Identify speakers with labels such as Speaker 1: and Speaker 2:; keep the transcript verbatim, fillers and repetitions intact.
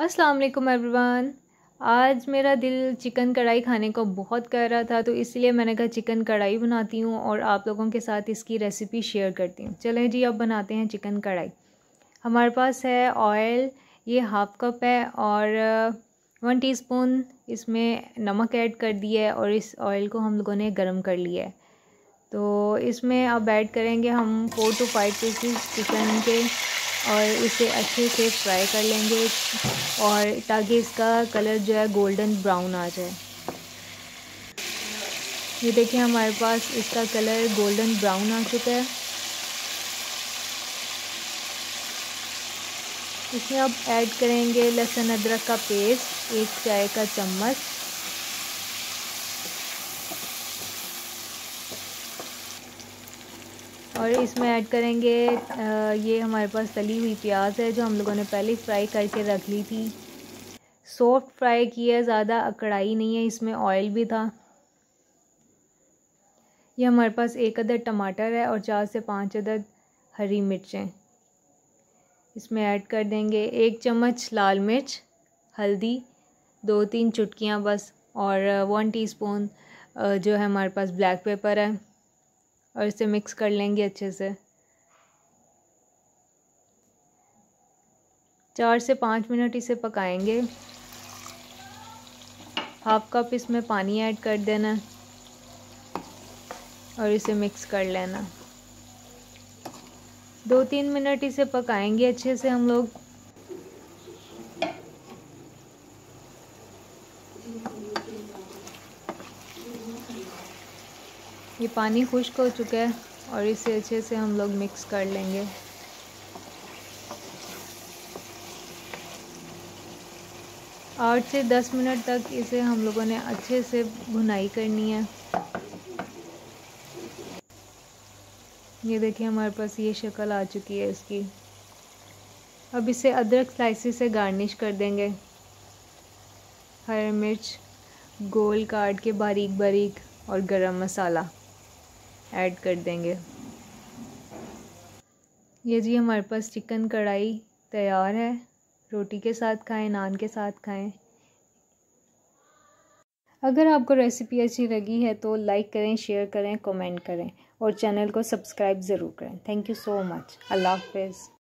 Speaker 1: अस्सलाम वालेकुम एवरीवन। आज मेरा दिल चिकन कढ़ाई खाने को बहुत कर रहा था, तो इसलिए मैंने कहा चिकन कढ़ाई बनाती हूँ और आप लोगों के साथ इसकी रेसिपी शेयर करती हूँ। चलें जी, अब बनाते हैं चिकन कढ़ाई। हमारे पास है ऑयल, ये हाफ़ कप है और वन टीस्पून इसमें नमक ऐड कर दिया है और इस ऑयल को हम लोगों ने गर्म कर लिया है। तो इसमें अब ऐड करेंगे हम four two five pieces chicken के और इसे अच्छे से फ्राई कर लेंगे और ताकि इसका कलर जो है गोल्डन ब्राउन आ जाए। ये देखिए हमारे पास इसका कलर गोल्डन ब्राउन आ चुका है। इसमें अब ऐड करेंगे लहसुन अदरक का पेस्ट, एक चाय का चम्मच। और इसमें ऐड करेंगे आ, ये हमारे पास तली हुई प्याज है जो हम लोगों ने पहले फ्राई करके रख ली थी। सॉफ्ट फ्राई की है, ज़्यादा कढ़ाई नहीं है, इसमें ऑयल भी था। ये हमारे पास एक अदद टमाटर है और चार से पाँच अदद हरी मिर्चें। इसमें ऐड कर देंगे एक चम्मच लाल मिर्च, हल्दी दो तीन चुटकियाँ बस, और वन टीस्पून जो है हमारे पास ब्लैक पेपर है और इसे मिक्स कर लेंगे अच्छे से। चार से पाँच मिनट इसे पकाएंगे। हाफ कप इसमें पानी ऐड कर देना और इसे मिक्स कर लेना। दो तीन मिनट इसे पकाएंगे अच्छे से हम लोग। ये पानी खुश्क हो चुका है और इसे अच्छे से हम लोग मिक्स कर लेंगे। आठ से दस मिनट तक इसे हम लोगों ने अच्छे से भुनाई करनी है। ये देखिए हमारे पास ये शक्ल आ चुकी है इसकी। अब इसे अदरक स्लाइसेस से गार्निश कर देंगे। हरी मिर्च गोल काट के बारीक बारीक और गरम मसाला ऐड कर देंगे। ये जी हमारे पास चिकन कढ़ाई तैयार है। रोटी के साथ खाएं, नान के साथ खाएं। अगर आपको रेसिपी अच्छी लगी है तो लाइक करें, शेयर करें, कमेंट करें और चैनल को सब्सक्राइब ज़रूर करें। Thank you so much. अल्लाह हाफ़िज़।